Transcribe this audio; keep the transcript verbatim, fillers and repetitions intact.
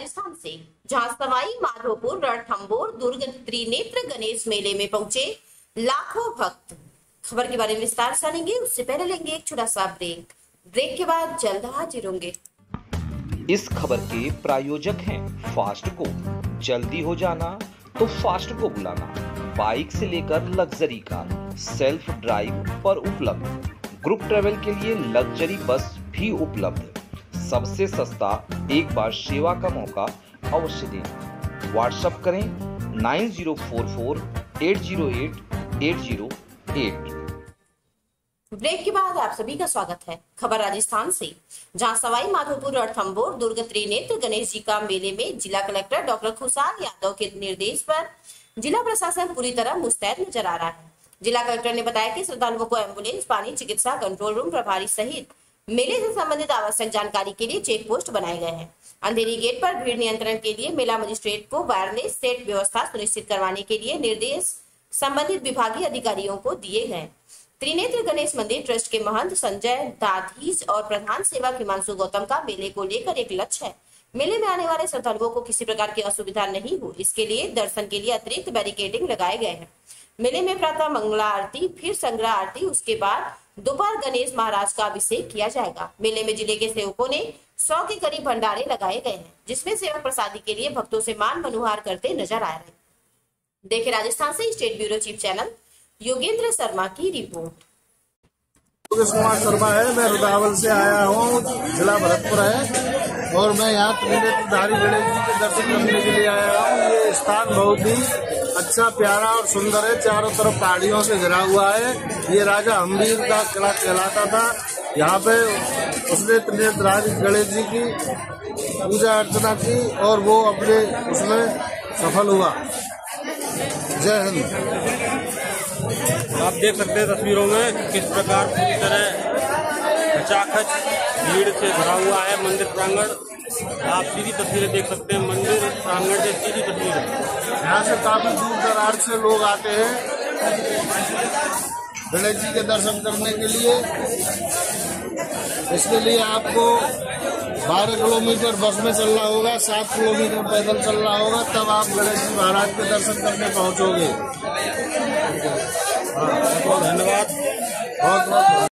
राजस्थान से, जहां सवाई माधोपुर रणथंभौर दुर्ग त्रिनेत्र गणेश मेले में पहुंचे लाखों भक्त। खबर के बारे में विस्तार से जानेंगे, उससे पहले लेंगे एक छोटा सा ब्रेक। ब्रेक के बाद जल्द हाजिर होंगे। इस खबर के प्रायोजक हैं फास्ट को। जल्दी हो जाना तो फास्ट को बुलाना। बाइक से लेकर लग्जरी कार सेल्फ ड्राइव पर उपलब्ध। ग्रुप ट्रेवल के लिए लग्जरी बस भी उपलब्ध। सबसे सस्ता एक बार सेवा का मौका अवश्य दें। व्हाट्सएप करें nine zero four four eight zero eight eight zero eight. Break के बाद आप सभी का स्वागत है। खबर राजस्थान से, जहां सवाई माधोपुर रणथंभौर दुर्ग त्रिनेत्र गणेश जी का मेले में जिला कलेक्टर डॉक्टर खुशहाल यादव के निर्देश पर जिला प्रशासन पूरी तरह मुस्तैद नजर आ रहा है। जिला कलेक्टर ने बताया कि श्रद्धालुओं को एम्बुलेंस, पानी, चिकित्सा, कंट्रोल रूम प्रभारी सहित मेले से संबंधित आवश्यक जानकारी के लिए चेक पोस्ट बनाए गए हैं। अंधेरी गेट पर भीड़ नियंत्रण के लिए मेला मजिस्ट्रेट को वायरलेस सेट व्यवस्था सुनिश्चित करवाने के लिए निर्देश संबंधित विभागीय अधिकारियों को दिए गए। त्रिनेत्र गणेश मंदिर ट्रस्ट के महंत संजय दाधीज और प्रधान सेवक हिमांशु गौतम का मेले को लेकर एक लक्ष्य है। मेले में आने वाले श्रद्धालुओं को किसी प्रकार की असुविधा नहीं हो, इसके लिए दर्शन के लिए अतिरिक्त बैरिकेडिंग लगाए गए हैं। मेले में प्रातः मंगला आरती, फिर संग्रह आरती, उसके बाद दोपहर गणेश महाराज का अभिषेक किया जाएगा। मेले में जिले के सेवकों ने सौ के करीब भंडारे लगाए गए हैं, जिसमें सेवक प्रसादी के लिए भक्तों से मान मनोहार करते नजर आ रहे हैं। देखे राजस्थान से state bureau chief channel Yogendra Sharma की रिपोर्ट। योगेश कुमार शर्मा है, मैं रुदावल से आया हूँ, जिला भरतपुर है और मैं यहाँ त्रिनेत्रधारी गणेश जी के दर्शन करने के लिए आया हूँ। ये स्थान बहुत ही अच्छा, प्यारा और सुंदर है। चारों तरफ पहाड़ियों से घिरा हुआ है। ये राजा हम्बीर का किला कहलाता था। यहाँ पे उसने त्रिनेत्रधारी गणेश जी की पूजा अर्चना की और वो अपने उसमें सफल हुआ। जय हिंद। आप देख सकते हैं तस्वीरों में किस प्रकार पूरी तरह खचाखच भीड़ से भरा हुआ है मंदिर प्रांगण। आप सीधी तस्वीरें देख सकते हैं, मंदिर प्रांगण से सीधी तस्वीरें। यहाँ से काफी दूर दराज से लोग आते हैं गणेश जी के दर्शन करने के लिए। इसके लिए आपको बारह किलोमीटर बस में चलना होगा, सात किलोमीटर पैदल चलना होगा, तब आप गणेश जी महाराज के दर्शन करने पहुंचोगे। हाँ, बहुत धन्यवाद। बहुत बहुत